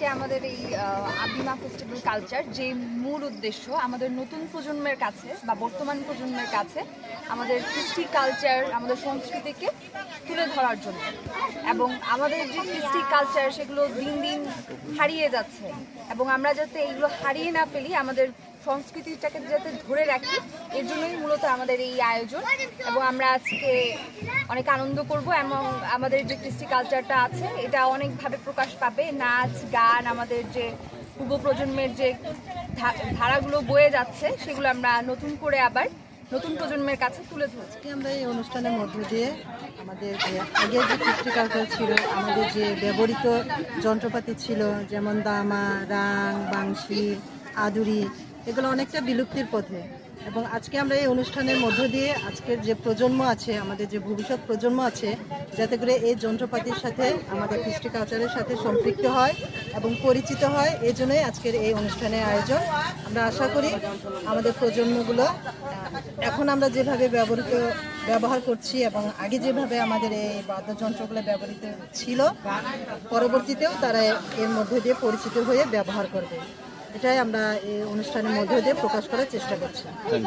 আজকে আমাদের এই আবিমা ফেস্টিভ্যাল কালচার যে মূল উদ্দেশ্য আমাদের নতুন প্রজন্মের কাছে বা বর্তমান প্রজন্মের কাছে আমাদের কৃষ্টি কালচার আমাদের সংস্কৃতিকে তুলে ধরার জন্য এবং আমাদের যে কৃষ্টি কালচার সেগুলো দিন দিন হারিয়ে যাচ্ছে এবং আমরা যাতে এইগুলো হারিয়ে না ফেলি আমাদের সংস্কৃতিটাকে যাতে ধরে রাখি এর জন্যই মূলত আমাদের এই আয়োজন এবং আমরা আজকে অনেক আনন্দ করব এবং আমাদের যে কৃষ্টি কালচারটা আছে এটা অনেকভাবে প্রকাশ পাবে নাচ গান আমাদের যে পূর্ব প্রজন্মের যে ধারাগুলো বয়ে যাচ্ছে সেগুলো আমরা নতুন করে আবার নতুন প্রজন্মের কাছে তুলে ধরছি। আমরা এই অনুষ্ঠানের মধ্য দিয়ে আমাদের যে আগের যে কৃষ্টি কালচার ছিল আমাদের যে ব্যবহৃত যন্ত্রপাতি ছিল যেমন দামা রাং বাংশি আদুরি এগুলো অনেকটা বিলুপ্তির পথে এবং আজকে আমরা এই অনুষ্ঠানের মধ্য দিয়ে আজকের যে প্রজন্ম আছে আমাদের যে ভবিষ্যৎ প্রজন্ম আছে যাতে করে এই যন্ত্রপাতির সাথে আমাদের কৃষ্টি কালচারের সাথে সম্পৃক্ত হয় এবং পরিচিত হয় এই জন্যই আজকের এই অনুষ্ঠানের আয়োজন। আমরা আশা করি আমাদের প্রজন্মগুলো এখন আমরা যেভাবে ব্যবহার করছি এবং আগে যেভাবে আমাদের এই বাদ্যযন্ত্রগুলো ব্যবহৃত ছিল পরবর্তীতেও তারা এর মধ্য দিয়ে পরিচিত হয়ে ব্যবহার করবে এটাই আমরা এই অনুষ্ঠানের মধ্য দিয়ে প্রকাশ করার চেষ্টা করছি।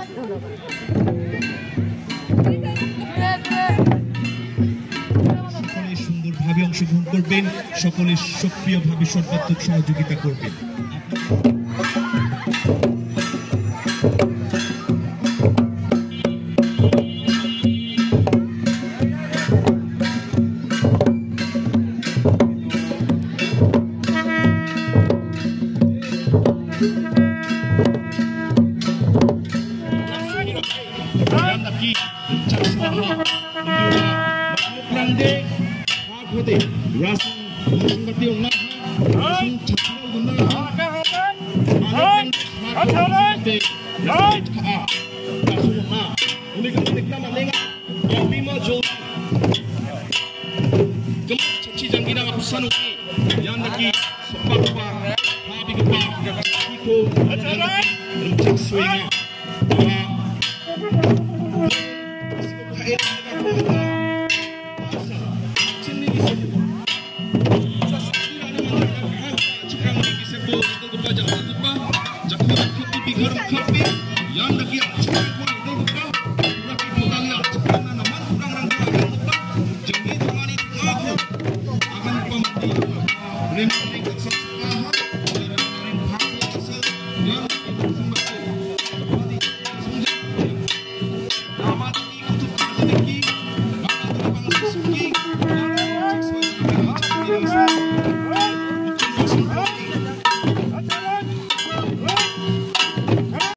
সকলে সুন্দরভাবে অংশগ্রহণ করবেন, সকলে সক্রিয়ভাবে সর্বাত্মক সহযোগিতা করবেন। Rasong seperti orang rasong cakap guna rasong na unik kita malenga Abima jol kemat caci janggina ngapusan uki yang lagi sepak habi kepak iko Rimchaksua yang lagi Achik akan